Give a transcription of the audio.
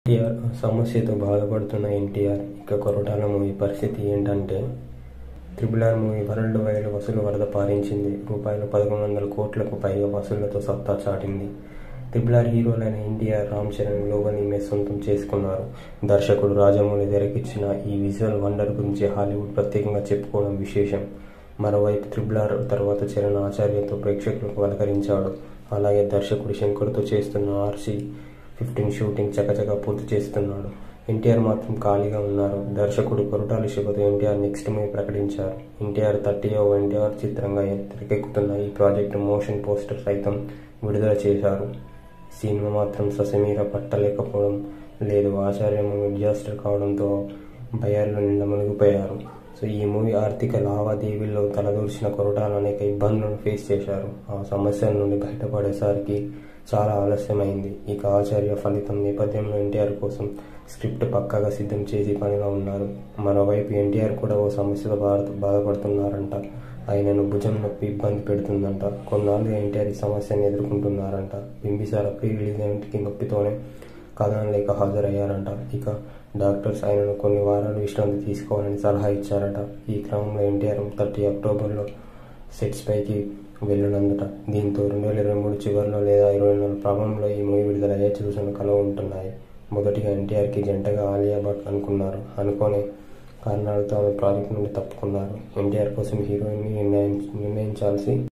ఎన్టీఆర్ సమస్యతో బాధపడుతున్న ఎన్టీఆర్ ఇక కొరటాల మూవీ పరిస్థితి ఏంటంటే RRR మూవీ వరల్డ్ వైడ్ వసూలు వరద పారించింది. రూపాయలు 1100 కోట్లకు పైగా వసూళ్లతో సత్తా చాటింది. RRR హీరోలైన ఎన్టీఆర్, రామ్ చరణ్ గ్లోబల్ ఇమేజ్ సొంతం చేసుకున్నారు. దర్శకుడు రాజమౌళి తెరకెక్కించిన ఈ విజువల్ వండర్ గురించి హాలీవుడ్ ప్రత్యేకంగా చెప్పుకోవడం విశేషం. మరోవైపు RRR తర్వాత చరణ్ ఆచార్యతో ప్రేక్షకులకు పలకరించాడు. అలాగే దర్శకుడు శంకర్తో చేస్తున్న RC-15 షూటింగ్ చకచకా పూర్తి చేస్తున్నాడు. ఎన్టీఆర్ మాత్రం ఖాళీగా ఉన్నారు. దర్శకుడు కొరటాల శివతో ఎన్టీఆర్ నెక్స్ట్ మూవీ ప్రకటించారు. ఎన్టీఆర్ 30వ ఎన్టీఆర్ చిత్రంగా తెరకెక్కుతున్న ఈ ప్రాజెక్టు మోషన్ పోస్టర్ సైతం విడుదల చేశారు. సినిమా మాత్రం ససేమిరా పట్టలేకపోవడం లేదు. ఆచార్య మూవీ డిజాస్టర్ కావడంతో భయాల్లో నిండా మునిగిపోయారు. ఈ మూవీ ఆర్థిక లావాదేవీల్లో తలదూర్చిన కొరటాల అనేక ఇబ్బందులను ఫేస్ చేశారు. ఆ సమస్యల నుండి బయటపడేసరికి చాలా ఆలస్యమైంది. ఇక ఆచార్య ఫలితం నేపథ్యంలో ఎన్టీఆర్ కోసం స్క్రిప్ట్ పక్కాగా సిద్ధం చేసి పనిలో ఉన్నారు. మరోవైపు ఎన్టీఆర్ కూడా ఓ సమస్యతో బాధపడుతున్నారంట. ఆయనను భుజం నొప్పి ఇబ్బంది పెడుతుందంట. కొన్నాళ్ళుగా ఎన్టీఆర్ ఈ సమస్యను ఎదుర్కొంటున్నారంట. బింబిసార ప్రీ రిలీజ్ ఈవెంట్కి నొప్పితోనే కథనలేక హాజరయ్యారంట. ఇక డాక్టర్స్ ఆయనను కొన్ని వారాలు విశ్రాంతి తీసుకోవాలని సలహా ఇచ్చారట. ఈ క్రమంలో ఎన్టీఆర్ 30 అక్టోబర్లో సెట్స్ పైకి వెళ్ళనుందట. దీంతో 2023 చివరిలో లేదా 2024 ప్రారంభంలో ఈ మూవీ విడుదలయ్యే సూచనలు కలువ ఉంటున్నాయి. మొదటిగా ఎన్టీఆర్కి జంటగా ఆలియా భట్ అనుకోని కారణాలతో ఆమె ప్రాజెక్ట్ నుండి తప్పుకున్నారు. ఎన్టీఆర్ కోసం హీరోయిన్ని నిర్ణయించాల్సి